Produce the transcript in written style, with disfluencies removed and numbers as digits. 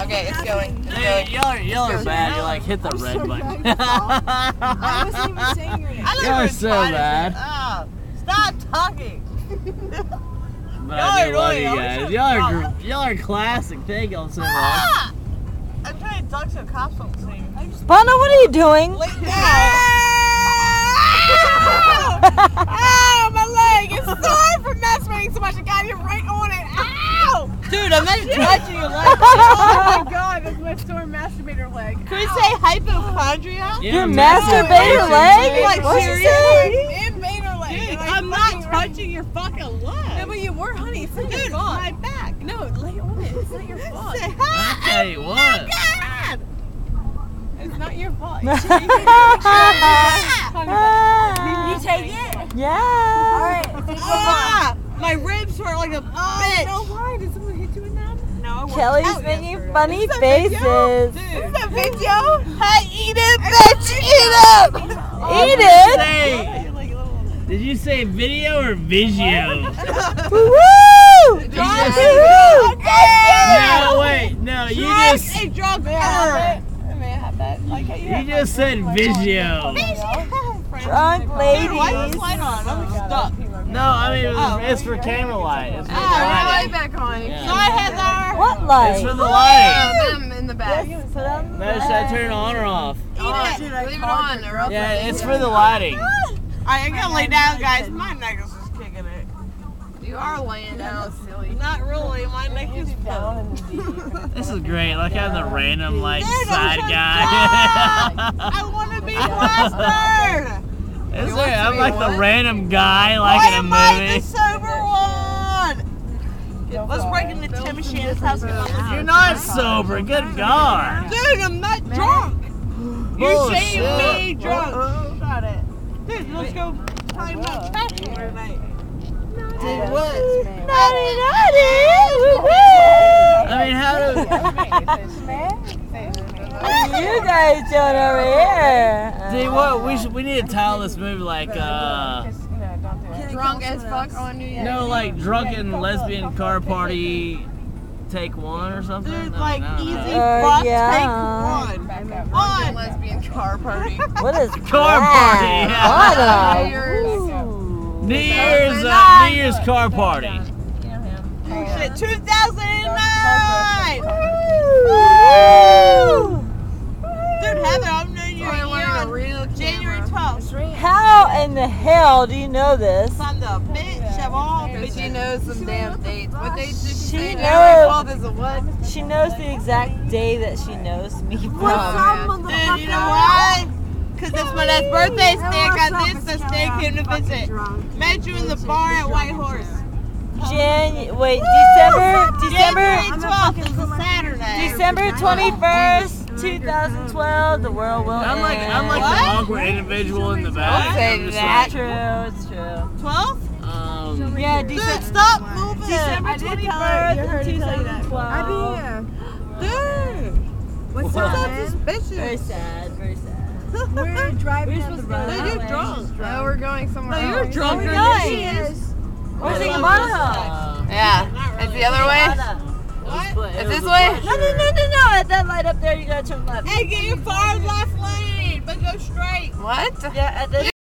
Okay, it's going. Hey, y'all are bad. You like hit the red button. I wasn't even saying your name. Y'all are so bad. Oh, stop talking. But I do love you guys. Y'all are classic. Thank y'all so much. I'm trying to talk to a cop something. Bono, what are you doing? Ow, my leg! It's sore from masturbating so much. I got you right on it. Ow! Dude, I'm not touching your leg. Oh my god, that's my sore masturbator leg. Can we say hypochondria? Yeah, Your masturbator leg? Like, What'd you seriously? say? Invader leg. Dude, Like, I'm not fucking touching your fucking leg. No, but you were, honey. It's not your Dude, fault. my back. No, lay on it. It's not your fault. Say I hi. tell you what. God! It's not your fault. You take it. Yeah. Alright. Ah, my ribs hurt like a bitch. No, why? Did someone hit you in them? No, I Kelly's worked out making yesterday. funny Is that faces. video? Dude. Is that video? Hey, eat it, bitch! Eat it! Eat it. Say, did you say video or Visio? Woo-woo! No, wait. No, you just drunk. May I have that? Like, you just said Visio. Drunk Dude, why is this ladies. light on? I'm stuck. No, I mean it's for camera light. It's for the light lighting. back on. Yeah. Hi, Heather. What It's light? for the lighting. Them in the back. Yes, put on the No, should I turn it on or off? Eat it. Leave it on, or else Yeah, it's for the lighting. I gotta lay down, guys. My neck is just kicking it. you are laying down, silly. Not really. My neck is down. This is great. Like I'm the random like Dude, side I'm guy. I want to be plastered. Is there? I'm like the random guy like Why in a am I the movie. sober one? Let's break into Tim Shannon's house. You're not sober. Good God. Dude, I'm not drunk. You're saying Bullshit. me drunk. Got it. Dude, let's go time out tracking tonight. Dude, what? Naughty, naughty. I mean, how do? What are you guys doing over here? See what? We need to title this movie like Drunk as fuck on New Year's. no, like drunken lesbian car party take one or something. Dude, No, like no, no. easy fuck, yeah. take one. One. Lesbian car party. What is Car party, that? yeah. What a- Ooh. New Year's car party. Shit, 2009. Woo! Dude, Heather, I'm New Year Probably wearing a on real January camera. 12th. How in the hell do you know this? Son of a bitch of all Because she bitches. knows some damn dates. What dates did she She say? knows. January 12th is a what? She knows the exact day that she knows me from. Dude, you know why? Because that's my dad's birthday stick. I this the stick came to visit. Met you in the bar at White Horse. January 12th. January 12th is a Saturday. December 21st, 2012. The world will I'm like end. the awkward individual in the back. say I'm just that. It's true. It's true. 12th? Yeah, Dude, December. stop moving. December 21st, 2012. Dude. What's What's up, up, man? Very suspicious? sad. Very sad. We're driving on the road. Dude, you're drunk. No, we're going somewhere No, you're else. drunk. Where You're are not. you guys? Where's the Yamaha? Yeah. It's the other way? What? Is this way? No. At that light up there, you gotta turn left. Hey, get your far left lane, but go straight. What? Yeah, at this